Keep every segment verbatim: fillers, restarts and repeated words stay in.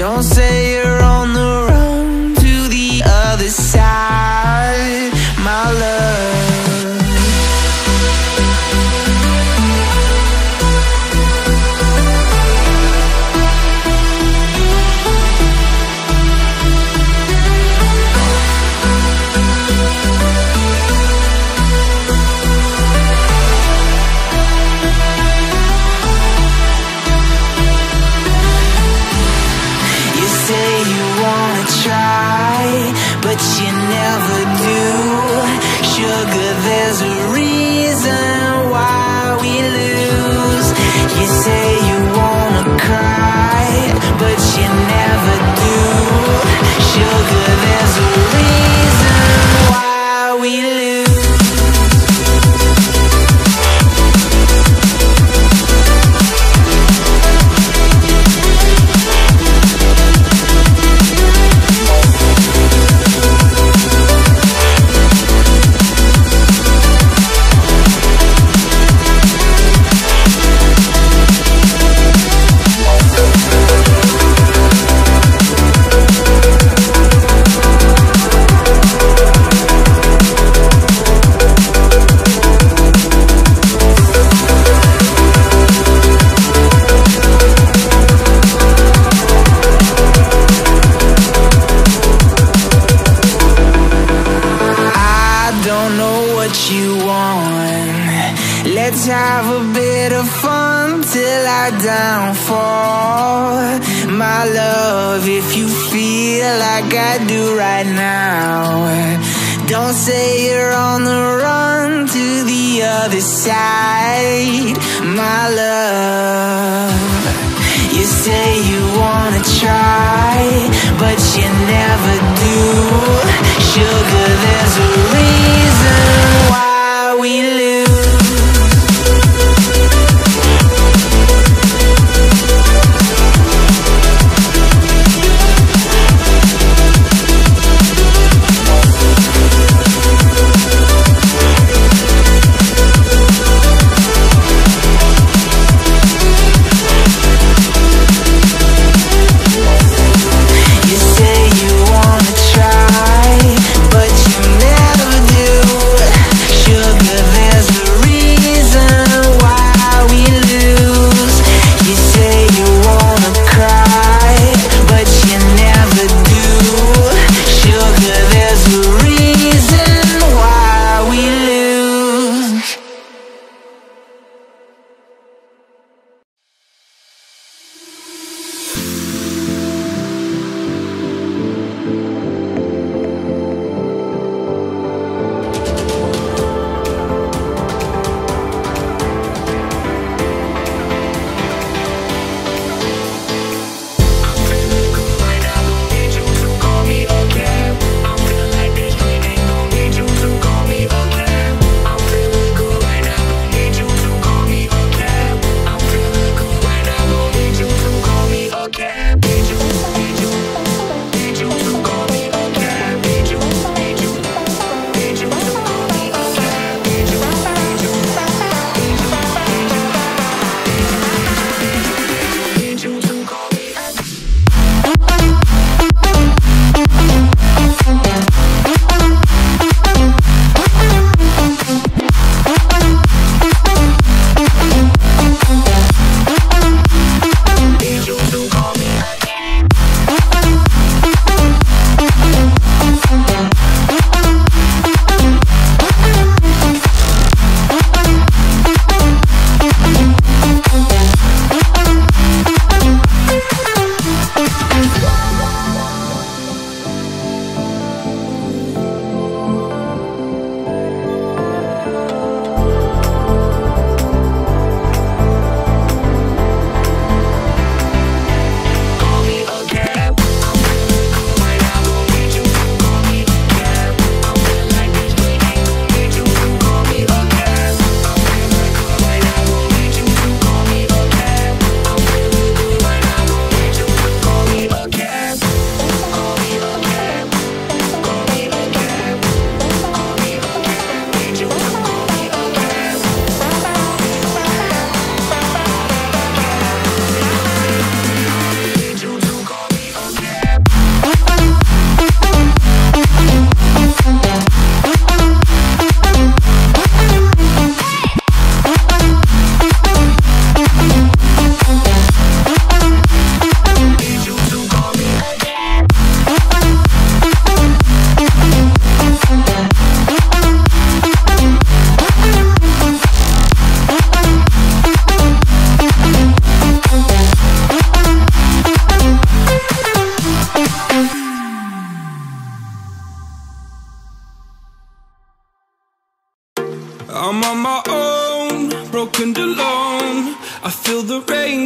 Don't say you're on the run to the other side, my love. But you never do. Sugar, there's a reason why we lose. You say you wanna cry, but you never do. Sugar, there's a reason why we lose. Let's have a bit of fun till I downfall, my love, if you feel like I do right now. Don't say you're on the run to the other side, my love. You say you wanna try, but you never do. Sugar, there's a reason why we lose. You say you wanna try, but you never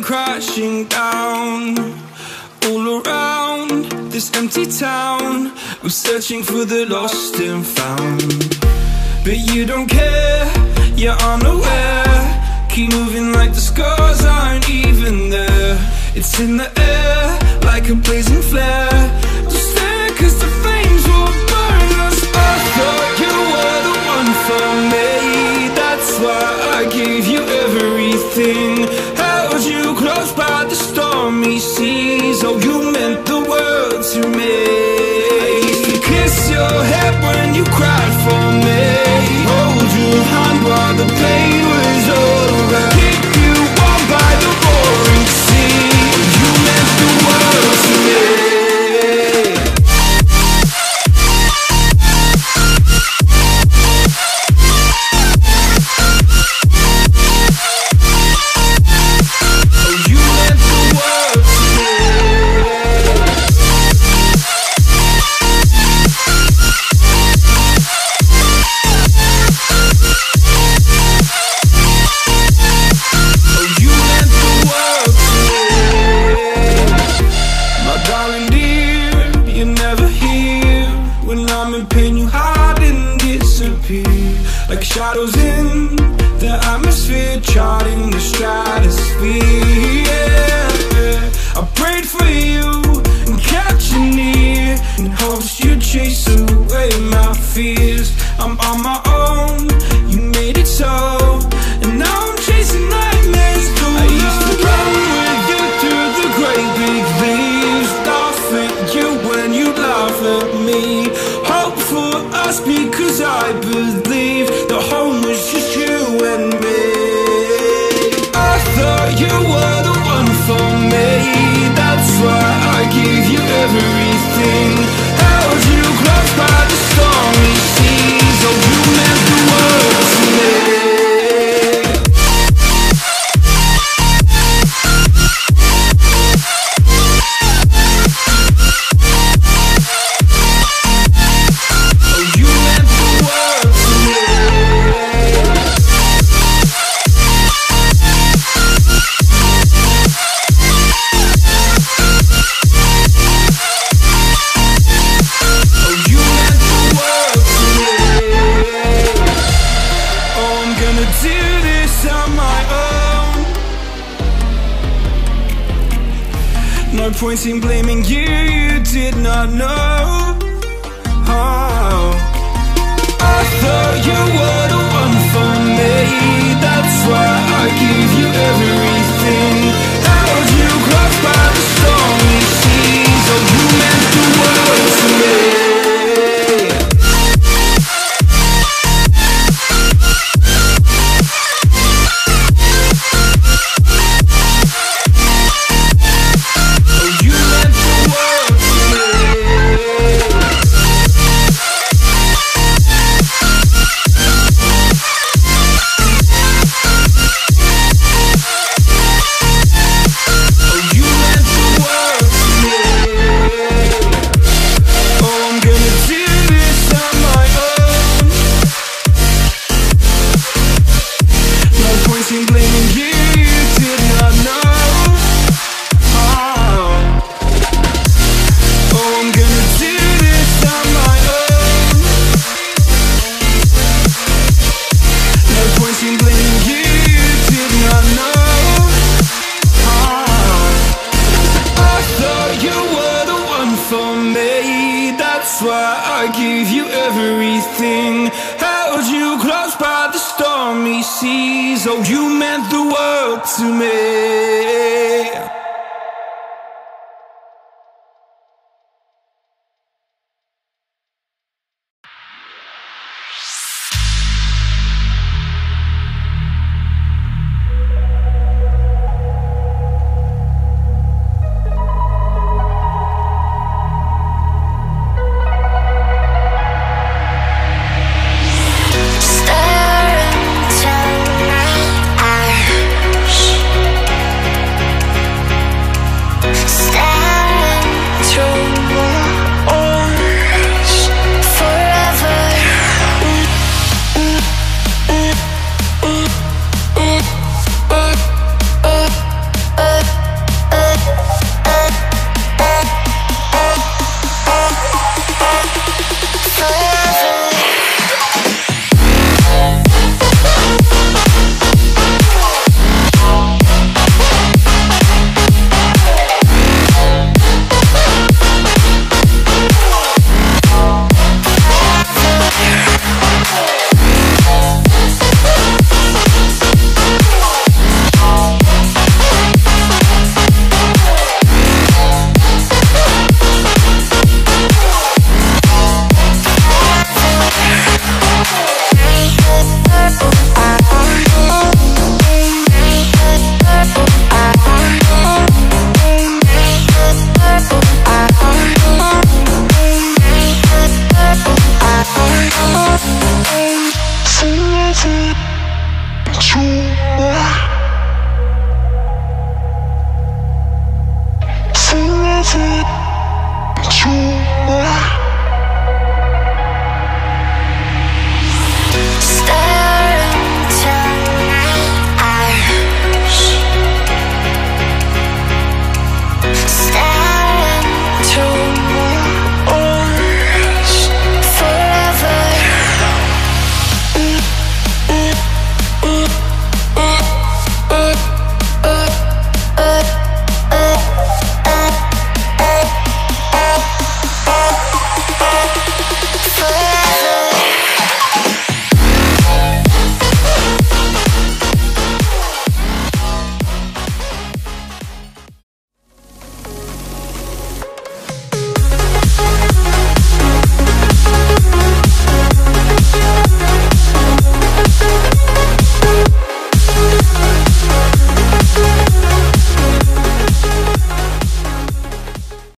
crashing down. All around this empty town, we're searching for the lost and found. But you don't care, you're unaware. Keep moving like the scars aren't even there. It's in the air, like a blazing flare. Just stare, cause the flames will burn us. I thought you were the one for me. That's why I gave you everything. Held you close by the stormy seas. Oh, you meant the world to me. I used to kiss your head when you cried for me. Hold your hand while the pain was over. Keep you warm by the roaring sea. You meant the world to me. Like shadows in the atmosphere, charting the stratosphere. Yeah, yeah. I prayed for you and kept you near, in hopes you'd chase away my fears. I'm on my own, you made it so, and now I'm chasing nightmares through. I used to run with you through the great big leaves, laugh at you when you laugh at me. Hope for us because I believe the home was just you and me. I thought you were the one for me. That's why I gave you everything. Held you close by the stormy seas. Oh, you meant the world to me. No point in blaming you, you did not know. Oh, I thought you were the one for me. That's why I gave you everything. Held you close by the stormy seas. Oh, you meant the world to me. That's why I gave you everything. Held you close by the stormy seas. Oh, you meant the world to me. Stare into my eyes. true.